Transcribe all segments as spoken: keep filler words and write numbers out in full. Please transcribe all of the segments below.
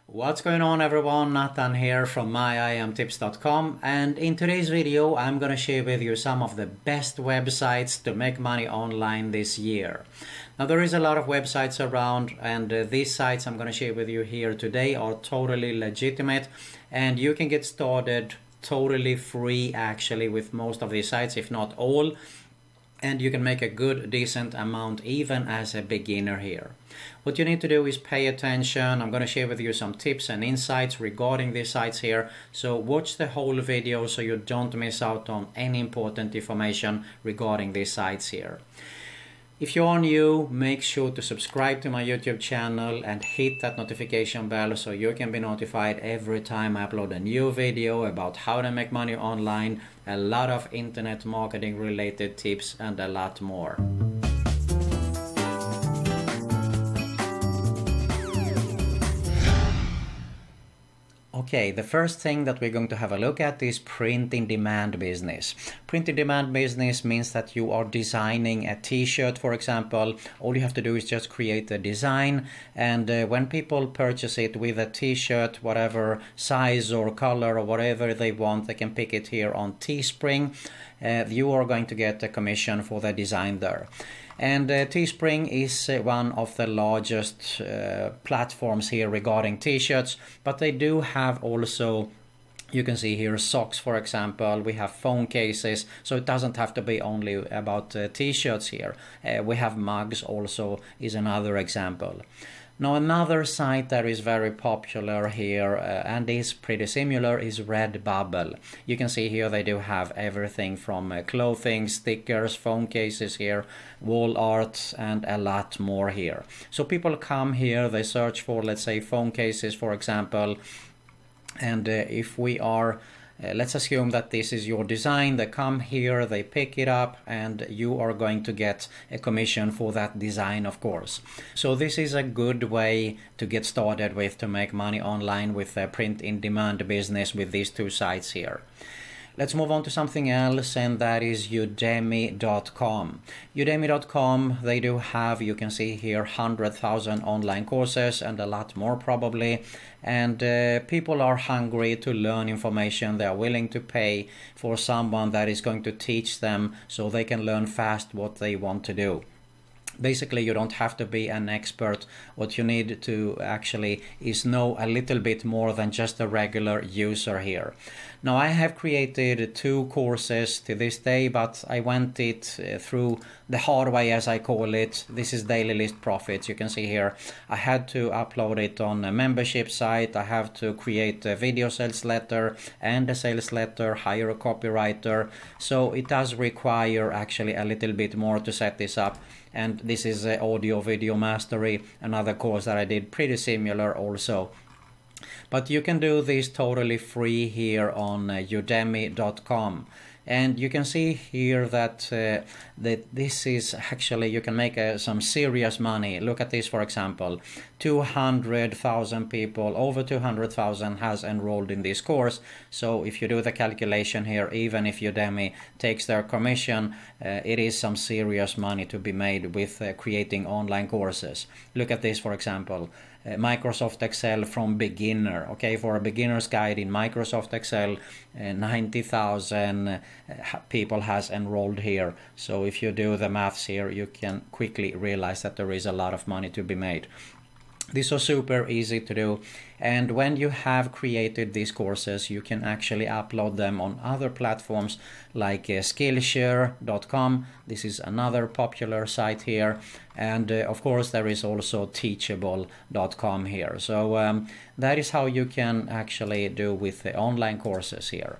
What's going on everyone, Nathan here from my I am tips dot com, and in today's video I'm gonna share with you some of the best websites to make money online this year. Now there is a lot of websites around, and uh, these sites I'm gonna share with you here today are totally legitimate, and you can get started totally free actually with most of these sites, if not all. And you can make a good decent amount even as a beginner here. What you need to do is pay attention. I'm going to share with you some tips and insights regarding these sites here, so watch the whole video so you don't miss out on any important information regarding these sites here. If you are new, make sure to subscribe to my YouTube channel and hit that notification bell so you can be notified every time I upload a new video about how to make money online, a lot of internet marketing related tips and a lot more. Okay, the first thing that we're going to have a look at is print-in-demand business. Print-in-demand business means that you are designing a t-shirt, for example. All you have to do is just create a design, and uh, when people purchase it with a t-shirt, whatever size or color or whatever they want, they can pick it here on Teespring. Uh, you are going to get a commission for the design there. And uh, Teespring is uh, one of the largest uh, platforms here regarding t-shirts, but they do have also, you can see here, socks, for example. We have phone cases, so it doesn't have to be only about uh, t-shirts here. Uh, we have mugs also is another example. Now another site that is very popular here uh, and is pretty similar is Redbubble. You can see here they do have everything from uh, clothing, stickers, phone cases here, wall art and a lot more here. So people come here, they search for, let's say, phone cases, for example, and uh, if we are Uh, let's assume that this is your design. They come here, they pick it up, and you are going to get a commission for that design, of course. So this is a good way to get started with to make money online with a print-in-demand business with these two sites here. Let's move on to something else, and that is Udemy dot com. Udemy dot com, they do have, you can see here, one hundred thousand online courses and a lot more probably. And uh, people are hungry to learn information. They are willing to pay for someone that is going to teach them so they can learn fast what they want to do. Basically, you don't have to be an expert. What you need to actually is know a little bit more than just a regular user here. Now, I have created two courses to this day, but I went it uh, through the hard way, as I call it. This is Daily List Profits. You can see here I had to upload it on a membership site. I have to create a video sales letter and a sales letter, hire a copywriter. So it does require actually a little bit more to set this up. And this is uh, Audio Video Mastery, another course that I did pretty similar also. But you can do this totally free here on uh, Udemy dot com. And you can see here that uh, that this is actually, you can make uh, some serious money. Look at this, for example. two hundred thousand people, over two hundred thousand has enrolled in this course. So if you do the calculation here, even if Udemy takes their commission, uh, it is some serious money to be made with uh, creating online courses. Look at this, for example. Uh, Microsoft Excel from beginner. Okay, for a beginner's guide in Microsoft Excel, uh, ninety thousand uh, people has enrolled here. So if you do the maths here, you can quickly realize that there is a lot of money to be made. These are super easy to do, and when you have created these courses, you can actually upload them on other platforms like uh, Skillshare dot com. This is another popular site here, and uh, of course there is also Teachable dot com here. So um, that is how you can actually do with the online courses here.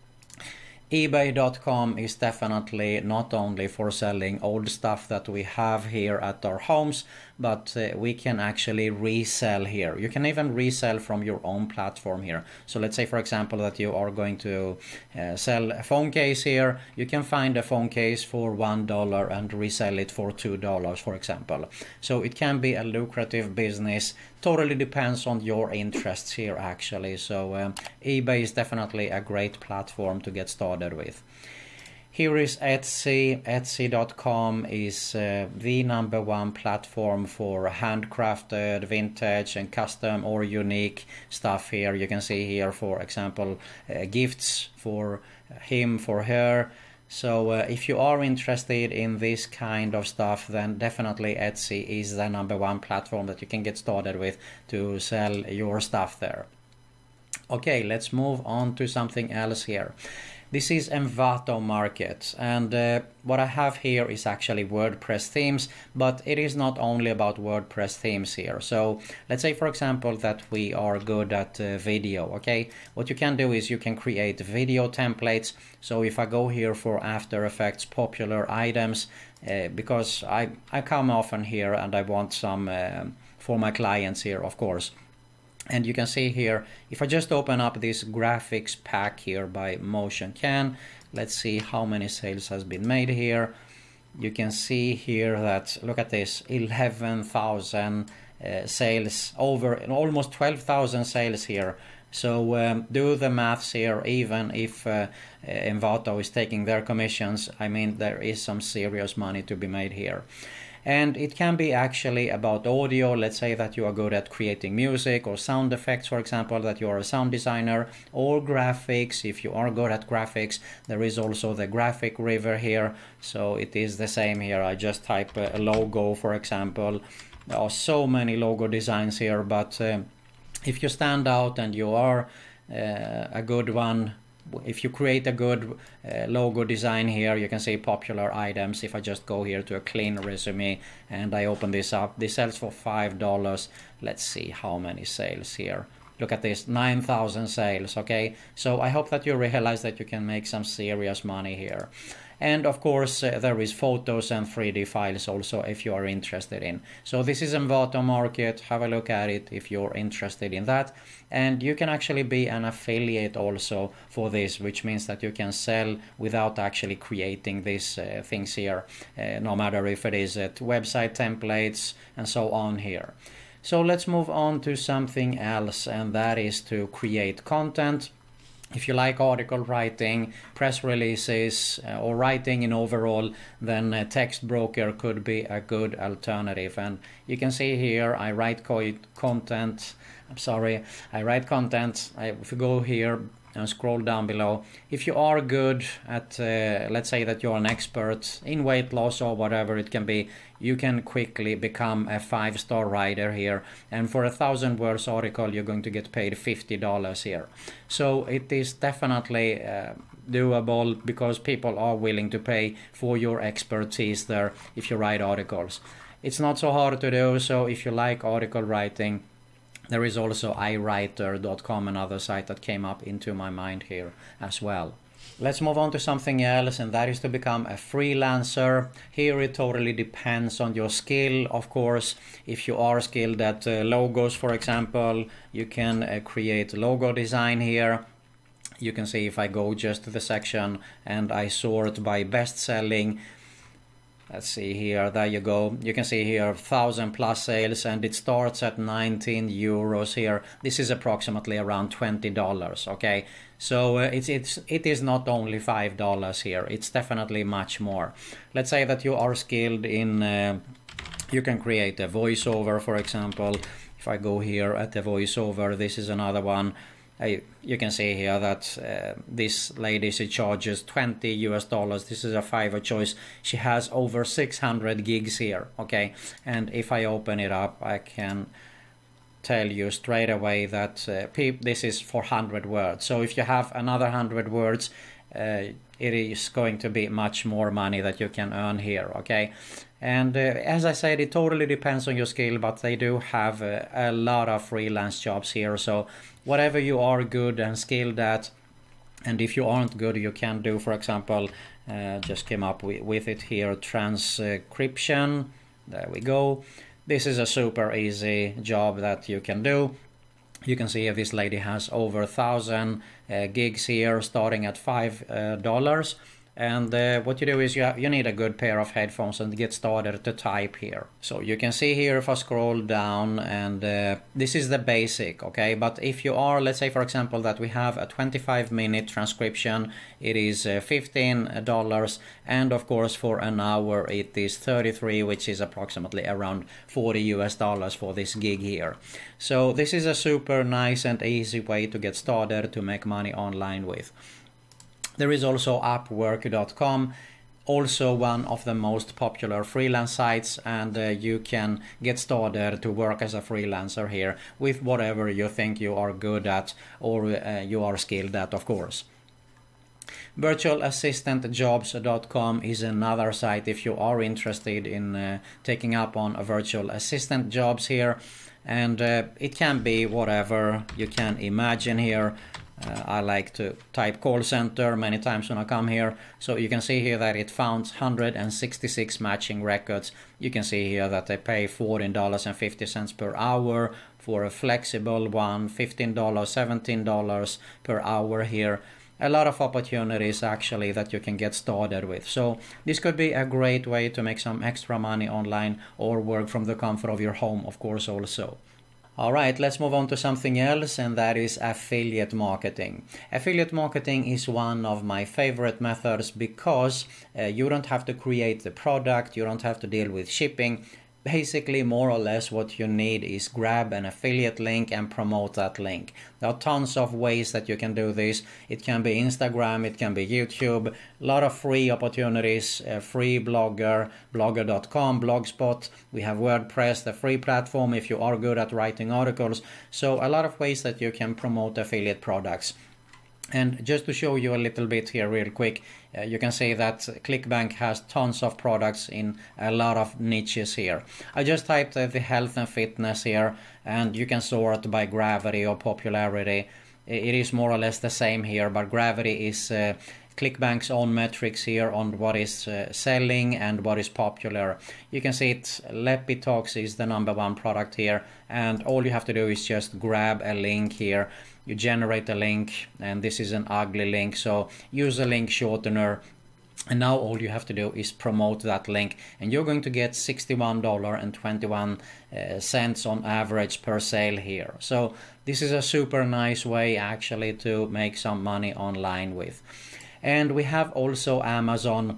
eBay dot com is definitely not only for selling old stuff that we have here at our homes, but uh, we can actually resell here. You can even resell from your own platform here. So let's say, for example, that you are going to uh, sell a phone case here. You can find a phone case for one dollar and resell it for two dollars, for example. So it can be a lucrative business. Totally depends on your interests here, actually. So um, eBay is definitely a great platform to get started with. Here is Etsy. Etsy dot com is uh, the number one platform for handcrafted, vintage and custom or unique stuff here. You can see here, for example, uh, gifts for him, for her. So uh, if you are interested in this kind of stuff, then definitely Etsy is the number one platform that you can get started with to sell your stuff there. Okay, let's move on to something else here. This is Envato Market, and uh, what I have here is actually WordPress themes, but it is not only about WordPress themes here. So let's say, for example, that we are good at uh, video, okay? What you can do is you can create video templates. So if I go here for After Effects popular items, uh, because I, I come often here and I want some uh, for my clients here, of course. And you can see here, if I just open up this graphics pack here by MotionCan, let's see how many sales has been made here. You can see here that, look at this, eleven thousand uh, sales, over almost twelve thousand sales here. So um, do the maths here. Even if uh, Envato is taking their commissions, I mean, there is some serious money to be made here. And it can be actually about audio. Let's say that you are good at creating music or sound effects, for example, that you are a sound designer, or graphics. If you are good at graphics, there is also the graphic river here. So it is the same here. I just type a logo, for example. There are so many logo designs here, but uh, if you stand out and you are uh, a good one, if you create a good uh, logo design here, you can see popular items. If I just go here to a clean resume and I open this up, this sells for five dollars. Let's see how many sales here. Look at this, nine thousand sales, okay? So I hope that you realize that you can make some serious money here. And of course, uh, there is photos and three D files also if you are interested in. So this is Envato Market. Have a look at it if you're interested in that. And you can actually be an affiliate also for this, which means that you can sell without actually creating these uh, things here, uh, no matter if it is at website templates and so on here. So let's move on to something else, and that is to create content. If you like article writing, press releases, uh, or writing in overall, then a text broker could be a good alternative. And you can see here, I write co content. I'm sorry, I write content. I, if you go here and scroll down below, if you are good at, uh, let's say that you're an expert in weight loss or whatever it can be, you can quickly become a five-star writer here. And for a thousand words article, you're going to get paid fifty dollars here. So it is definitely uh, doable, because people are willing to pay for your expertise there if you write articles. It's not so hard to do, so if you like article writing, there is also i writer dot com, another site that came up into my mind here as well. Let's move on to something else, and that is to become a freelancer. Here it totally depends on your skill, of course. If you are skilled at uh, logos, for example, you can uh, create logo design here. You can see if I go just to the section and I sort by best selling. Let's see here, there you go. You can see here thousand plus sales, and it starts at nineteen euros here. This is approximately around twenty dollars, okay? So uh, it's, it's, it is not only five dollars here, it's definitely much more. Let's say that you are skilled in, uh, you can create a voiceover, for example. If I go here at the voiceover, this is another one. I, you can see here that uh, this lady, she charges twenty U S dollars. This is a Fiverr choice. She has over six hundred gigs here, okay? And if I open it up, I can tell you straight away that uh, this is for one hundred words. So if you have another one hundred words, uh, it is going to be much more money that you can earn here, okay? And uh, as I said, it totally depends on your skill, but they do have uh, a lot of freelance jobs here. So whatever you are good and skilled at, and if you aren't good, you can do, for example, uh, just came up with, with it here, transcription. There we go. This is a super easy job that you can do. You can see if this lady has over a thousand uh, gigs here, starting at five dollars. And uh, what you do is you, have, you need a good pair of headphones and get started to type here. So you can see here if I scroll down, and uh, this is the basic, okay? But if you are, let's say for example that we have a twenty-five minute transcription, it is uh, fifteen dollars, and of course for an hour it is thirty-three, which is approximately around forty U S dollars for this gig here. So this is a super nice and easy way to get started to make money online with. There is also Upwork dot com, also one of the most popular freelance sites, and uh, you can get started to work as a freelancer here with whatever you think you are good at or uh, you are skilled at, of course. Virtual Assistant Jobs dot com is another site if you are interested in uh, taking up on a virtual assistant jobs here, and uh, it can be whatever you can imagine here. Uh, I like to type call center many times when I come here. So you can see here that it found one hundred sixty-six matching records. You can see here that they pay fourteen dollars and fifty cents per hour for a flexible one, fifteen dollars, seventeen dollars per hour here. A lot of opportunities actually that you can get started with. So this could be a great way to make some extra money online or work from the comfort of your home, of course, also. Alright, let's move on to something else, and that is affiliate marketing. Affiliate marketing is one of my favorite methods because uh, you don't have to create the product, you don't have to deal with shipping. Basically, more or less what you need is grab an affiliate link and promote that link. There are tons of ways that you can do this. It can be Instagram, it can be YouTube, a lot of free opportunities, uh, free Blogger, blogger dot com, Blogspot. We have WordPress, the free platform if you are good at writing articles. So a lot of ways that you can promote affiliate products. And just to show you a little bit here real quick, uh, you can see that ClickBank has tons of products in a lot of niches here. I just typed uh, the health and fitness here, and you can sort by gravity or popularity. It is more or less the same here, but gravity is uh, ClickBank's own metrics here on what is uh, selling and what is popular. You can see it, LepiTalks is the number one product here, and all you have to do is just grab a link here. You generate a link, and this is an ugly link, so use a link shortener, and now all you have to do is promote that link, and you're going to get sixty-one dollars and twenty-one cents on average per sale here. So this is a super nice way actually to make some money online with. And we have also Amazon.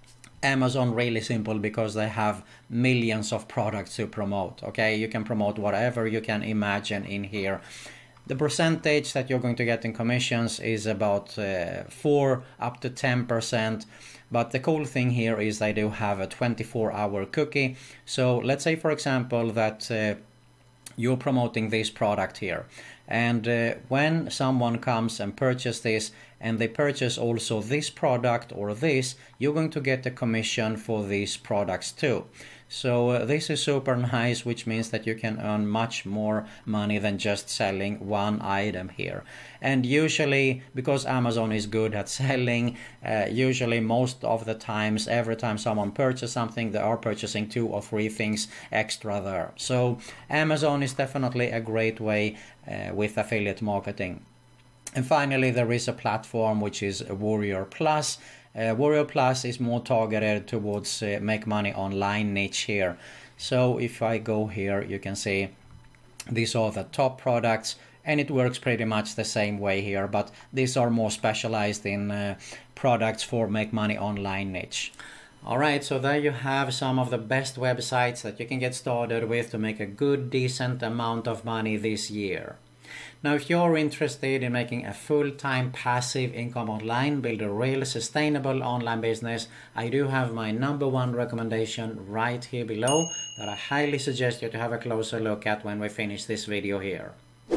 Amazon really simple because they have millions of products to promote. Okay, you can promote whatever you can imagine in here. The percentage that you're going to get in commissions is about uh, four up to ten percent. But the cool thing here is they do have a twenty-four hour cookie. So let's say, for example, that uh, you're promoting this product here. And uh, when someone comes and purchases this, and they purchase also this product or this, you're going to get a commission for these products too. So uh, this is super nice, which means that you can earn much more money than just selling one item here. And usually, because Amazon is good at selling, uh, usually most of the times, every time someone purchases something, they are purchasing two or three things extra there. So Amazon is definitely a great way uh, with affiliate marketing. And finally, there is a platform which is Warrior Plus. Uh, Warrior Plus is more targeted towards uh, make money online niche here. So if I go here, you can see these are the top products, and it works pretty much the same way here, but these are more specialized in uh, products for make money online niche. Alright, so there you have some of the best websites that you can get started with to make a good, decent amount of money this year. Now, if you're interested in making a full-time passive income online, build a real sustainable online business, I do have my number one recommendation right here below that I highly suggest you to have a closer look at when we finish this video here.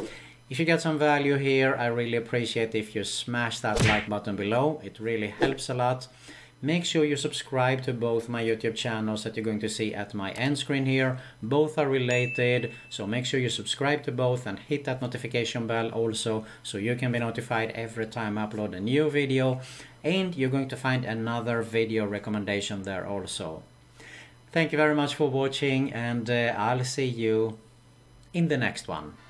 If you get some value here, I really appreciate if you smash that like button below. It really helps a lot. Make sure you subscribe to both my YouTube channels that you're going to see at my end screen here. Both are related, so make sure you subscribe to both and hit that notification bell also so you can be notified every time I upload a new video. And you're going to find another video recommendation there also. Thank you very much for watching, and uh, I'll see you in the next one.